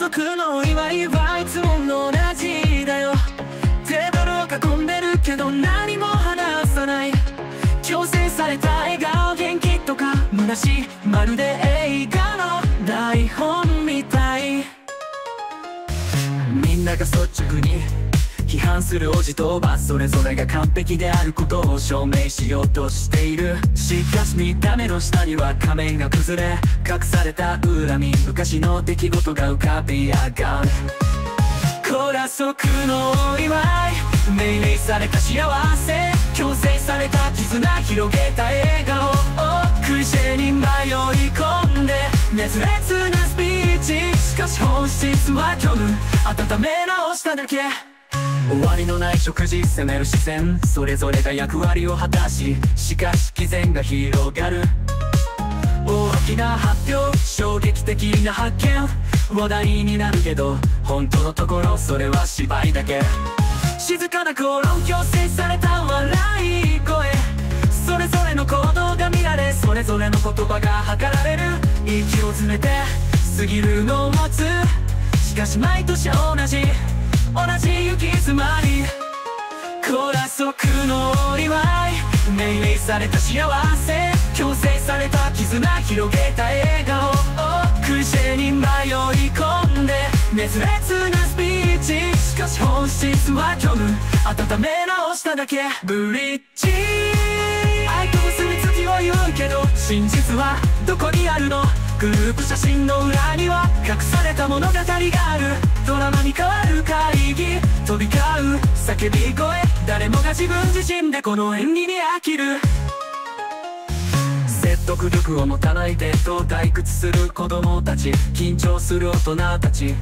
族のお祝いはいつも同じだよ。テーブルを囲んでるけど何も話さない。強制された笑顔、元気とか虚しい、まるで映画の台本みたい。みんなが率直に批判するおじとおば、それぞれが完璧であることを証明しようとしている。しかし見た目の下には仮面が崩れ、隠された恨み、昔の出来事が浮かび上がる。コラ族のお祝い、命令された幸せ、強制された絆、広げた笑顔をクリシェに迷い込んで熱烈なスピーチ。しかし本質は虚無、温め直しただけ。終わりのない食事、責める視線、それぞれが役割を果たし、しかし偽善が広がる。大きな発表、衝撃的な発見、話題になるけど本当のところそれは芝居だけ。静かな口論、強制された笑い声、それぞれの行動が見られ、それぞれの言葉が測られる。息を詰めて過ぎるのを待つ。しかし毎年同じ行き詰まり。コラ族のお祝い、命令された幸せ、強制された絆、広げた笑顔をクリシェに迷い込んで熱烈なスピーチ。しかし本質は虚無、温め直しただけ。ブリッジ、愛と結びつきを言うけど真実はどこにあるの。グループ写真の裏には隠された物語がある。ドラマに変わる会議、飛び交う叫び声、誰もが自分自身でこの演技に飽きる。説得力を持たないでと退屈する子供たち、緊張する大人たち。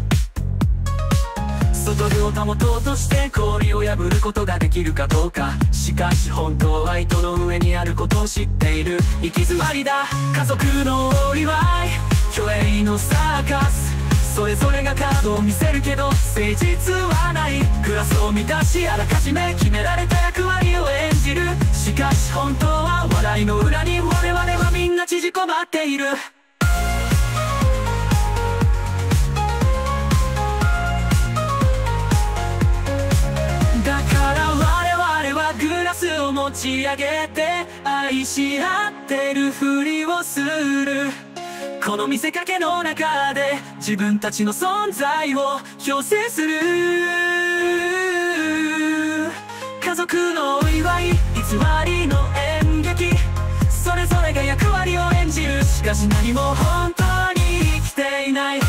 外部を保とうとして氷を破ることができるかどうか。しかし本当は糸の上にあることを知っている。行き詰まりだ家族のお祝い、虚栄のサーカス、それぞれがカードを見せるけど誠実はない。グラスを満たしあらかじめ決められた役割を演じる。しかし本当は笑いの裏に我々はみんな縮こまっている。だから我々はグラスを持ち上げて愛し合ってるふりをする。この見せかけの中で自分たちの存在を強制する。家族のお祝い、偽りの演劇、それぞれが役割を演じる。しかし何も本当に生きていない。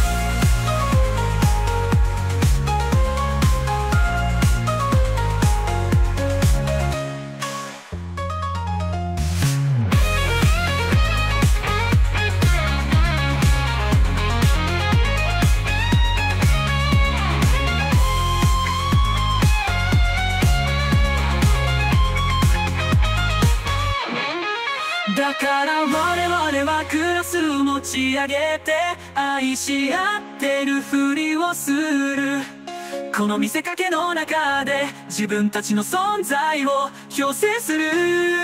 だから我々はグラスを持ち上げて愛し合ってるふりをする。この見せかけの中で自分たちの存在を強制する。